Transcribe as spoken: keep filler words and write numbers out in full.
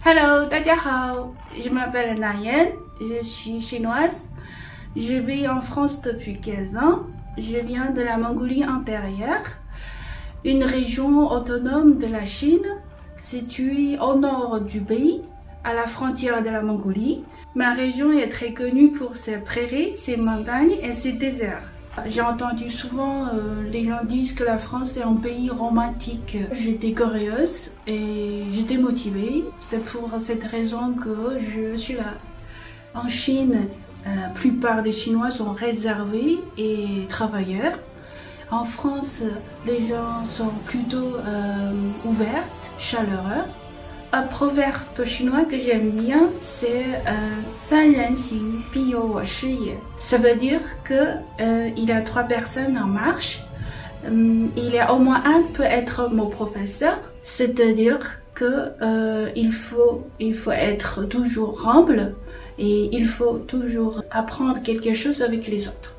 Hello, 大家好, je m'appelle Nayen, je suis chinoise. Je vis en France depuis quinze ans. Je viens de la Mongolie intérieure, une région autonome de la Chine, située au nord du pays, à la frontière de la Mongolie. Ma région est très connue pour ses prairies, ses montagnes et ses déserts. J'ai entendu souvent euh, les gens disent que la France est un pays romantique. J'étais curieuse et j'étais motivée. C'est pour cette raison que je suis là. En Chine, la plupart des Chinois sont réservés et travailleurs. En France, les gens sont plutôt euh, ouverts, chaleureux. Un proverbe chinois que j'aime bien, c'est euh, « San ren xing, bi you wo shi ye ». Ça veut dire qu'il euh, y a trois personnes en marche. Um, il y a au moins un peut être mon professeur, c'est-à-dire qu'il euh, faut, il faut être toujours humble et il faut toujours apprendre quelque chose avec les autres.